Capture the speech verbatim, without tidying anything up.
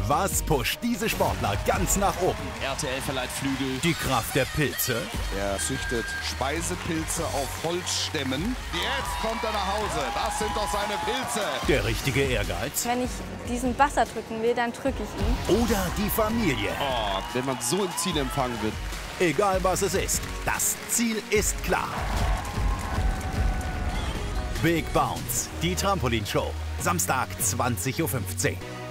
Was pusht diese Sportler ganz nach oben? R T L verleiht Flügel. Die Kraft der Pilze? Er züchtet Speisepilze auf Holzstämmen. Jetzt kommt er nach Hause. Das sind doch seine Pilze. Der richtige Ehrgeiz? Wenn ich diesen Wasser drücken will, dann drücke ich ihn. Oder die Familie? Oh, wenn man so im Ziel empfangen wird. Egal was es ist, das Ziel ist klar. Big Bounce, die Trampolinshow. Samstag zwanzig Uhr fünfzehn.